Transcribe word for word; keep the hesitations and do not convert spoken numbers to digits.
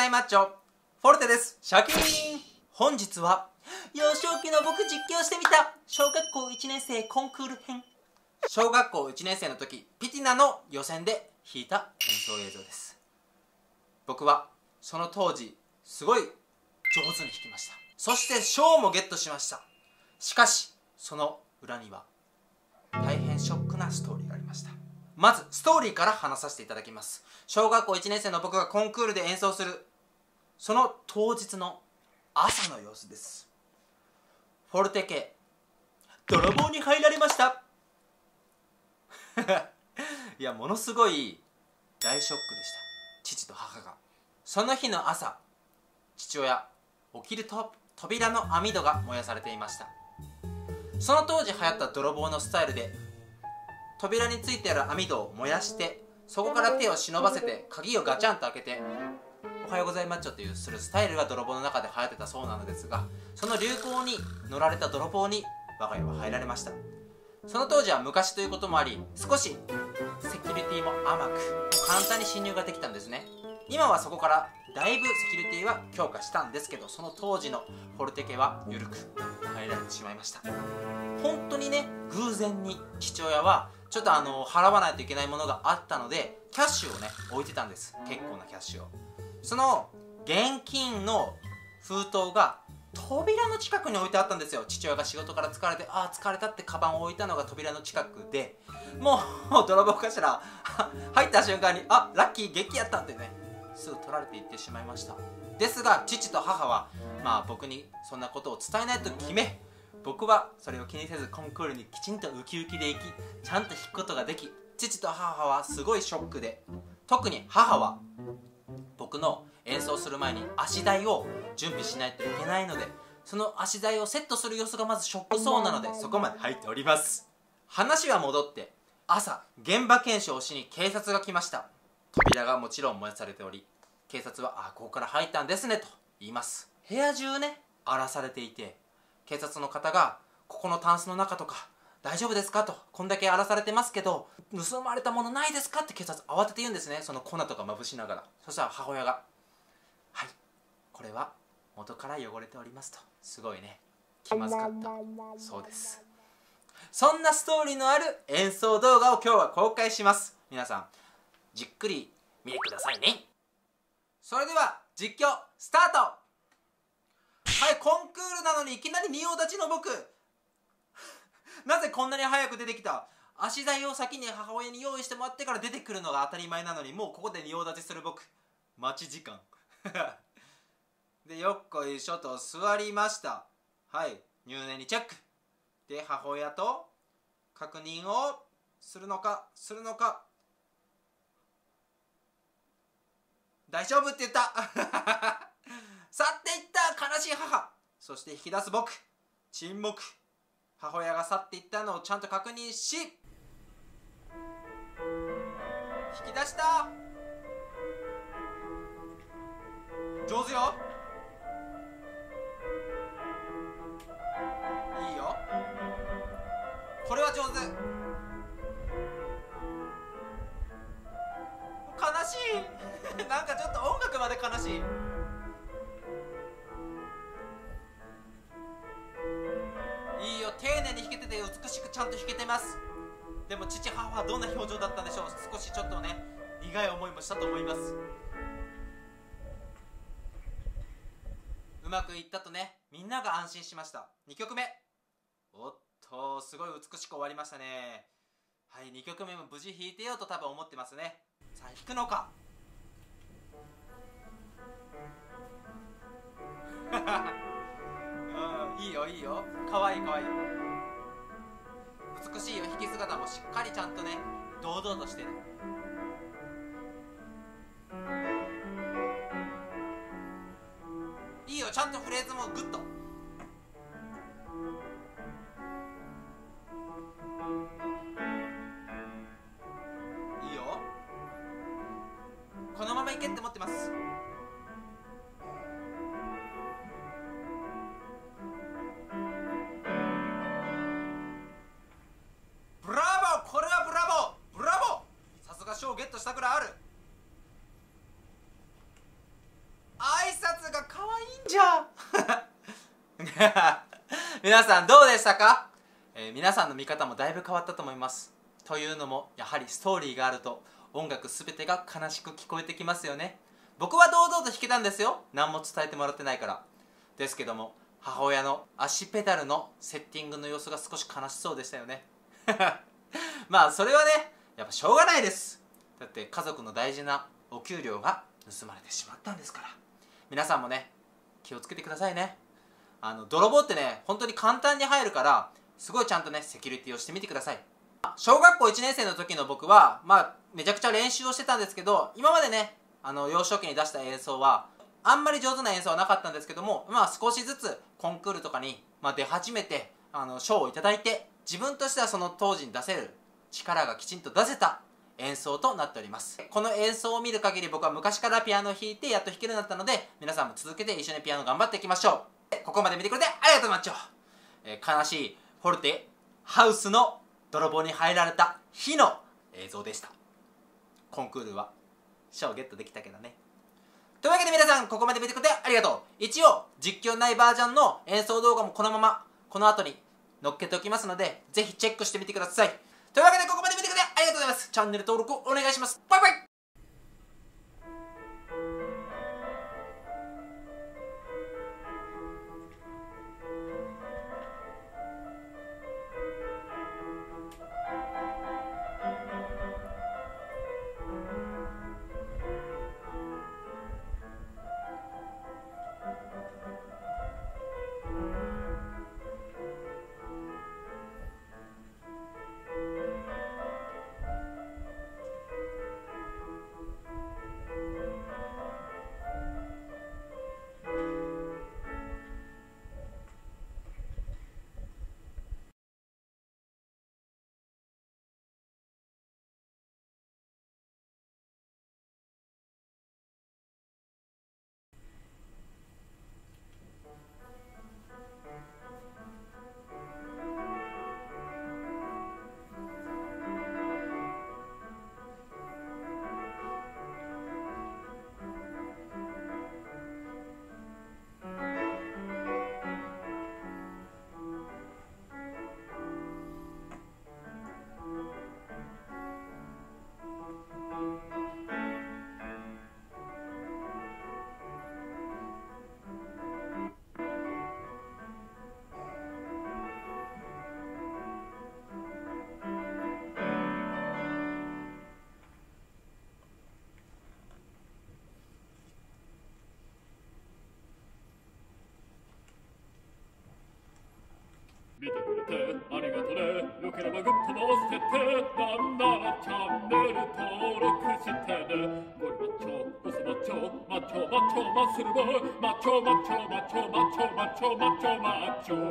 いマッチョフォルテです。シャキーン。本日は幼少期の僕実況してみた小学校いちねん生コンクール編。小学校いちねん生の時、ピティナの予選で弾いた演奏映像です。僕はその当時すごい上手に弾きました。そして賞もゲットしました。しかしその裏には大変ショックなストーリーがありました。まずストーリーから話させていただきます。小学校いちねん生の僕がコンクールで演奏するその当日の朝の様子です。フォルテ家泥棒に入られましたいや、ものすごい大ショックでした。父と母がその日の朝、父親起きると扉の網戸が燃やされていました。その当時流行った泥棒のスタイルで、扉についてある網戸を燃やしてそこから手を忍ばせて鍵をガチャンと開けておはようございマッチョというするスタイルが泥棒の中で流行ってたそうなのですが、その流行に乗られた泥棒に我が家は入られました。その当時は昔ということもあり、少しセキュリティも甘く簡単に侵入ができたんですね。今はそこからだいぶセキュリティは強化したんですけど、その当時のフォルテ家は緩く入られてしまいました。本当にね、偶然に父親はちょっとあの払わないといけないものがあったのでキャッシュをね置いてたんです。結構なキャッシュを。その現金の封筒が扉の近くに置いてあったんですよ。父親が仕事から疲れて、ああ疲れたってカバンを置いたのが扉の近くで、もう泥棒かしら入った瞬間に、あラッキー激やったってね、すぐ取られていってしまいました。ですが父と母はまあ僕にそんなことを伝えないと決め、僕はそれを気にせずコンクールにきちんとウキウキで行き、ちゃんと弾くことができ、父と母はすごいショックで、特に母は僕の演奏する前に足台を準備しないといけないので、その足台をセットする様子がまずショックそうなので、そこまで入っております。話は戻って、朝現場検証をしに警察が来ました。扉がもちろん燃やされており、警察は「あここから入ったんですね」と言います。部屋中ね荒らされていて、警察の方が「ここのタンスの中とか大丈夫ですか?」と「こんだけ荒らされてますけど盗まれたものないですか?」って警察慌てて言うんですね。その粉とかまぶしながら。そしたら母親が「はい、これは元から汚れております」と、すごいね気まずかったそうです。そんなストーリーのある演奏動画を今日は公開します。皆さんじっくり見てくださいね。それでは実況スタート。はい、コンクールなのにいきなり仁王立ちの僕なぜこんなに早く出てきた。足台を先に母親に用意してもらってから出てくるのが当たり前なのに、もうここで仁王立ちする僕、待ち時間でよっこいしょと座りました。はい、入念にチェックで母親と確認をするのかするのか、大丈夫って言った去っていった悲しい母、そして引き出す僕、沈黙。母親が去っていったのをちゃんと確認し、引き出した。上手よ、いいよ、これは上手。悲しいなんかちょっと音楽まで悲しい。いいよ、丁寧に弾けてて美しくちゃんと弾けてます。でも父母はどんな表情だったんでしょう。少しちょっとね苦い思いもしたと思います。うまくいったとねみんなが安心しました。にきょくめ、おっとすごい美しく終わりましたね。はい、にきょくめも無事弾いてよと多分思ってますね。さあ弾くのかうん、いいよいいよ、かわいいかわいい、美しいよ。弾き姿もしっかりちゃんとね堂々としてる。いいよ、ちゃんとフレーズもグッと。いいよ、このままいけって思ってます。ブラボー、これはブラボーブラボー、さすが賞をゲットしたくらいある。あ皆さんどうでしたか？えー、皆さんの見方もだいぶ変わったと思います。というのもやはりストーリーがあると音楽すべてが悲しく聞こえてきますよね。僕は堂々と弾けたんですよ、何も伝えてもらってないから。ですけども母親の足ペダルのセッティングの様子が少し悲しそうでしたよねまあそれはねやっぱしょうがないです。だって家族の大事なお給料が盗まれてしまったんですから。皆さんもね気をつけてくださいね。あの泥棒ってね本当に簡単に入るからすごいちゃんとねセキュリティをしてみてください。小学校いちねん生の時の僕はまあめちゃくちゃ練習をしてたんですけど、今までねあの幼少期に出した演奏はあんまり上手な演奏はなかったんですけども、まあ少しずつコンクールとかに、まあ、出始めてあの賞をいただいて、自分としてはその当時に出せる力がきちんと出せた演奏となっております。この演奏を見る限り僕は昔からピアノを弾いてやっと弾けるようになったので、皆さんも続けて一緒にピアノ頑張っていきましょう。ここまで見てくれてありがとうマッチョ、えー、悲しいフォルテハウスの泥棒に入られた日の映像でした。コンクールは賞をゲットできたけどね。というわけで皆さんここまで見てくれてありがとう。一応実況ないバージョンの演奏動画もこのままこの後に載っけておきますので、ぜひチェックしてみてください。というわけでここまで見てくれてありがとうございます。チャンネル登録お願いします。バイバイ。 見てくれてありがとね。よければグッドも押してて、なんならチャンネル登録してね。ゴリマッチョ、ブスマッチョ、マッチョマッチョマッスルボーイ、マッチョマッチョマッチョマッチョマッチョマッチョマッチョ